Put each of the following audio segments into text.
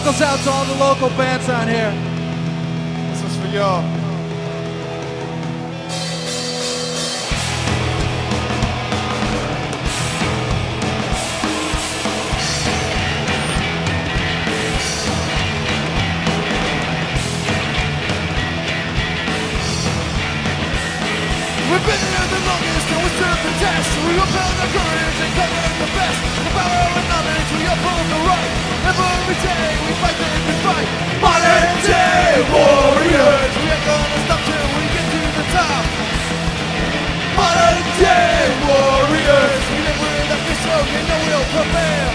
goes out to all the local bands on here. This is for y'all. We've been here the longest and we stood the test. We upheld our courage and covered the best. The power of knowledge, we uphold the right. Every day we fight the good fight. Modern day warriors. We ain't gonna stop till we get to the top. Modern day warriors. We live with a mission and no will prevail.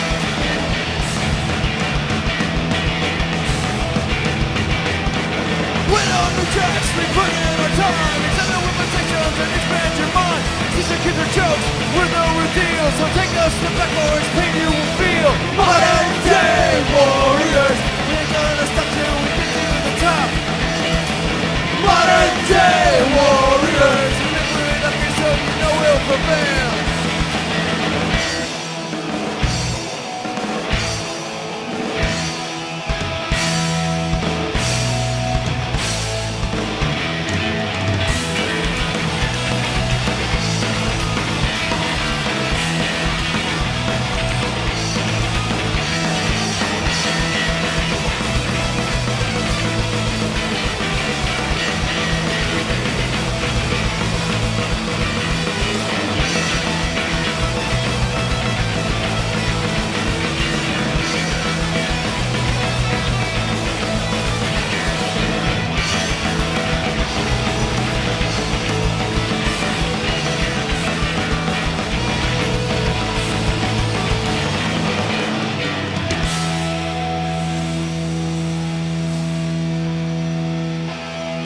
When on the tracks we put in our time. Examine limitations and expand your mind. These are kids or jokes with no real deal. So take us to backwards, pain you will feel. Modern day war.